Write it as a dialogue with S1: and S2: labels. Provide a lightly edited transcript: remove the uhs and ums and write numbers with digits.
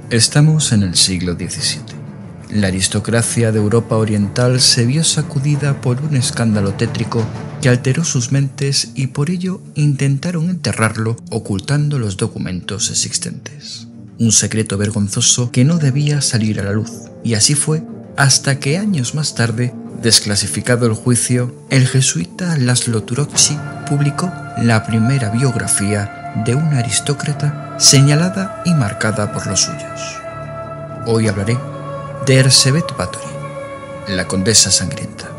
S1: Estamos en el siglo XVII. La aristocracia de Europa Oriental se vio sacudida por un escándalo tétrico que alteró sus mentes y por ello intentaron enterrarlo ocultando los documentos existentes. Un secreto vergonzoso que no debía salir a la luz, y así fue hasta que años más tarde, desclasificado el juicio, el jesuita Laszlo Turoczi publicó la primera biografía de una aristócrata señalada y marcada por los suyos. Hoy hablaré de Erzsébet Báthory, la condesa sangrienta.